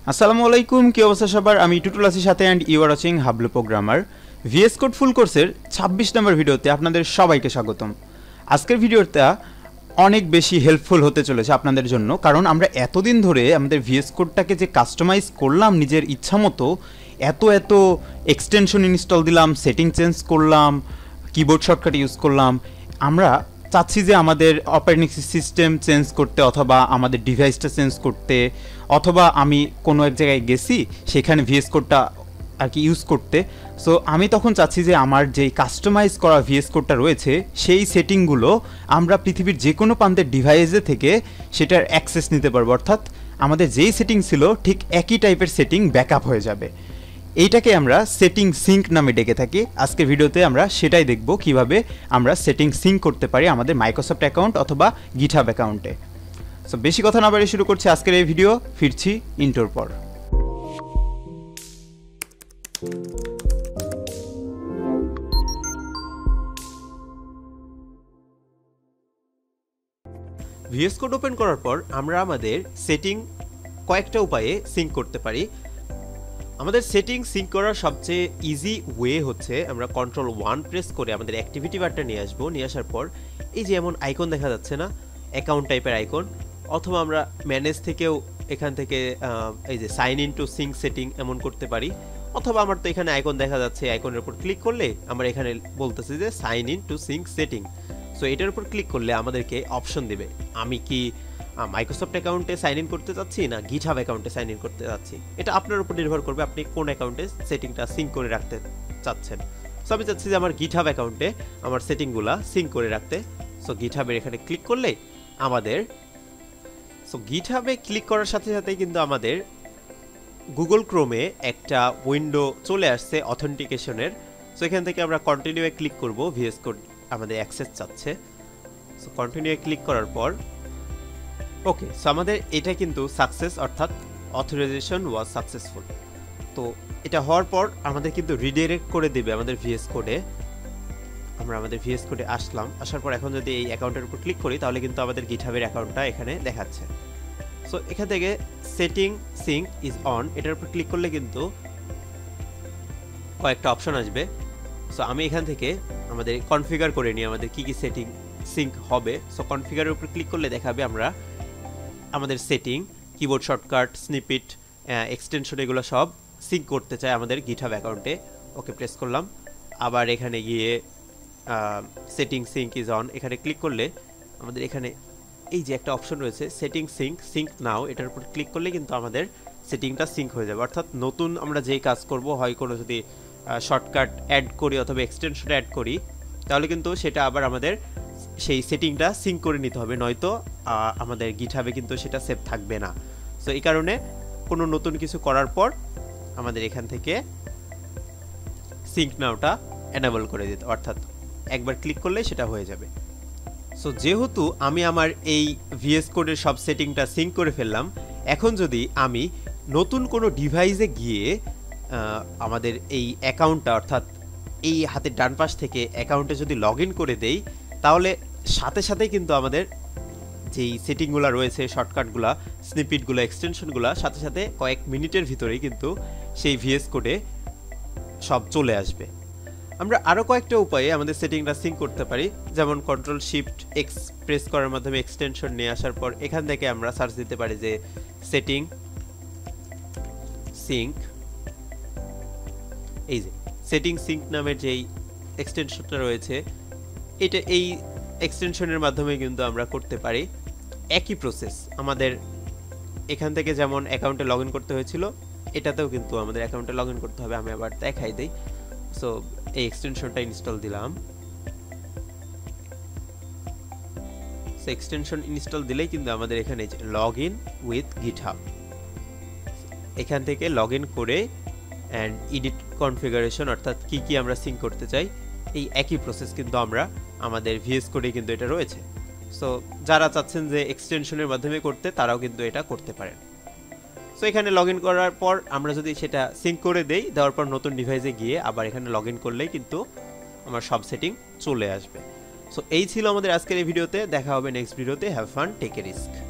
আসসালামু আলাইকুম, কি অবস্থা সবার? আমি টুটুল আছি সাথে and you are watching Hablu programmer. VS code full কোর্সের 26 নম্বর ভিডিওতে আপনাদের সবাইকে স্বাগতম। আজকের ভিডিওটা অনেক বেশি হেল্পফুল হতে চলেছে আপনাদের জন্য, কারণ আমরা এতদিন ধরে আমাদের ভিএস কোডটাকে যে কাস্টমাইজ করলাম নিজের ইচ্ছা মতো, এত এক্সটেনশন ইনস্টল দিলাম, সেটিং চেঞ্জ করলাম, কিবোর্ড শর্টকাট ইউজ করলাম। আমরা চাচ্ছি যে আমাদের অপারেটিং সিস্টেম চেঞ্জ করতে, অথবা আমাদের ডিভাইসটা চেঞ্জ করতে, অথবা আমি কোনো এক জায়গায় গেছি সেখানে ভিএস কোডটা আর কি ইউজ করতে। সো আমি তখন চাচ্ছি যে আমার যেই কাস্টমাইজ করা ভিএস কোডটা রয়েছে সেই সেটিংগুলো আমরা পৃথিবীর যে কোনো প্রান্তের ডিভাইসে থেকে সেটার অ্যাক্সেস নিতে পারবো, অর্থাৎ আমাদের যেই সেটিং ছিল ঠিক একই টাইপের সেটিং ব্যাকআপ হয়ে যাবে। এইটাকে আমরা সেটিং সিঙ্ক নামে ডেকে থাকি। আজকের ভিডিওতে আমরা সেটাই দেখব কিভাবে আমরা সেটিং সিঙ্ক করতে পারি আমাদের মাইক্রোসফট অ্যাকাউন্ট অথবা গিটহাব অ্যাকাউন্টে। সো বেশি কথা না বাড়িয়ে শুরু করছি আজকের এই ভিডিও। ফিরছি ইন্টোর পর। ভিএস কোড ওপেন করার পর আমরা আমাদের সেটিং কয়েকটা উপায়ে সিঙ্ক করতে পারি। আমাদের সেটিং সিঙ্ক করার সবচেয়ে ইজি ওয়ে হচ্ছে আমরা Ctrl+1 প্রেস করে আমাদের অ্যাক্টিভিটি বারটা নিয়ে আসবো। নিয়ে আসার পর এই যে এমন আইকন দেখা যাচ্ছে না, অ্যাকাউন্ট টাইপের আইকন, অথবা আমরা ম্যানেজ থেকেও এখান থেকে এই যে sign in to sync setting এমন করতে পারি, অথবা আমার তো এখানে আইকন দেখা যাচ্ছে, আইকনের উপর ক্লিক করলে আমরা এখানে বলতেছি যে sign in to sync setting. So এটার উপর ক্লিক করলে আমাদেরকে অপশন দিবে আমি কি মাইক্রোসফট অ্যাকাউন্টে সাইন ইন করতে চাচ্ছি না গিটহাব অ্যাকাউন্টে সাইন ইন করতে চাচ্ছি। এটা আপনার উপর নির্ভর করবে আপনি কোন অ্যাকাউন্টে সেটিংটা সিঙ্ক করে রাখতে চাচ্ছেন। সো আমি চাচ্ছি যে আমার গিটহাব অ্যাকাউন্টে আমার সেটিংগুলো সিঙ্ক করে রাখতে। সো গিটহাবের এখানে ক্লিক করলে আমাদের গিটহাবে ক্লিক করার সাথে সাথেই কিন্তু আমাদের গুগল ক্রোমে একটা উইন্ডো চলে আসছে অথেন্টিকেশনের। সো এখান থেকে আমরা কন্টিনিউয়ে ক্লিক করব, ভিএস কোড আমাদের অ্যাক্সেস চাচ্ছে। সো কন্টিনিউয়ে ক্লিক করার পর ওকে, সো আমাদের এটা কিন্তু সাকসেস, অর্থাৎ অথরাইজেশন ওয়াজ সাকসেসফুল। তো এটা হওয়ার পর আমাদের কিন্তু রিডাইরেক্ট করে দেবে আমাদের ভিএস কোডে। আমরা আমাদের ভিএস কোডে আসলাম, আসার পর এখন যদি এই অ্যাকাউন্টের উপর ক্লিক করি তাহলে কিন্তু আমাদের গিটহাবের অ্যাকাউন্টটা এখানে দেখাচ্ছে। সো এখান থেকে সেটিং সিঙ্ক ইজ অন এটার উপর ক্লিক করলে কিন্তু কয়েকটা অপশন আসবে। সো আমি এখান থেকে আমাদের কনফিগার করে নিই আমাদের কি সেটিং সিঙ্ক হবে। সো কনফিগারের উপর ক্লিক করলে দেখাবে আমরা আমাদের setting, keyboard shortcut, snippet, extension এগুলো সব সিঙ্ক করতে চাই আমাদের গিটহাব অ্যাকাউন্টে। ওকে প্রেস করলাম, আবার এখানে গিয়ে সেটিং সিঙ্ক ইজ অন এখানে ক্লিক করলে আমাদের এখানে এই যে একটা অপশন রয়েছে সেটিং সিঙ্ক নাও, এটার উপর ক্লিক করলে কিন্তু আমাদের সেটিংটা সিঙ্ক হয়ে যাবে। অর্থাৎ নতুন আমরা যেই কাজ করব, হয় কোনো যদি শর্টকাট অ্যাড করি অথবা এক্সটেনশন অ্যাড করি, তাহলে কিন্তু সেটা আবার আমাদের সেই সেটিংটা সিঙ্ক করে নিতে হবে, নয়তো আমাদের গিটহাবে কিন্তু সেটা সেভ থাকবে না। সো এই কারণে কোনো নতুন কিছু করার পর আমাদের এখান থেকে সিঙ্ক নাওটা এনেবল করে দিতে, অর্থাৎ একবার ক্লিক করলে সেটা হয়ে যাবে। সো যেহেতু আমি আমার এই ভিএস কোডের সব সেটিংটা সিঙ্ক করে ফেললাম, এখন যদি আমি নতুন কোনো ডিভাইসে গিয়ে আমাদের এই অ্যাকাউন্টটা, অর্থাৎ এই হাতের ডান পাশ থেকে অ্যাকাউন্টে যদি লগ ইন করে দেই, তাহলে সাথে সাথেই কিন্তু আমাদের যেই সেটিংগুলো রয়েছে, শর্টকাটগুলো, স্নিপেটগুলো, এক্সটেনশনগুলো সাথে সাথে কয়েক মিনিটের ভিতরেই কিন্তু সেই ভিএস কোডে সব চলে আসবে। আমরা আরও কয়েকটা উপায়ে আমাদের সেটিংটা সিঙ্ক করতে পারি, যেমন Ctrl+Shift+X প্রেস করার মাধ্যমে এক্সটেনশন নিয়ে আসার পর এখান থেকে আমরা সার্চ দিতে পারি যে সেটিং সিঙ্ক। এই যে সেটিং সিঙ্ক নামের যেই এক্সটেনশনটা রয়েছে, এটা এই এক্সটেনশনের মাধ্যমে কিন্তু আমরা করতে পারি একই প্রসেস। আমাদের এখান থেকে যেমন অ্যাকাউন্টে লগ ইন করতে হয়েছিল, এটাতেও কিন্তু আমাদের অ্যাকাউন্টে লগ ইন করতে হবে। আমি আবার দেখাই দিই। সো এই এক্সটেনশনটা ইনস্টল দিলাম। সো এক্সটেনশন ইনস্টল দিলেই কিন্তু আমাদের এখানে লগ ইন উইথ গিটহাব, এখান থেকে লগ ইন করে অ্যান্ড এডিট কনফিগারেশন, অর্থাৎ কি কি আমরা সিঙ্ক করতে চাই, এই একই প্রসেস কিন্তু আমরা আমাদের ভিএস কোডে কিন্তু এটা রয়েছে। সো যারা চাচ্ছেন যে এক্সটেনশনের মাধ্যমে করতে, তারাও কিন্তু এটা করতে পারেন। সো এখানে লগ ইন করার পর আমরা যদি সেটা সিঙ্ক করে দেই, দেওয়ার পর নতুন ডিভাইসে গিয়ে আবার এখানে লগ ইন করলেই কিন্তু আমার সব সেটিং চলে আসবে। সো এই ছিল আমাদের আজকের এই ভিডিওতে। দেখা হবে নেক্সট ভিডিওতে। Have fun, take a risk.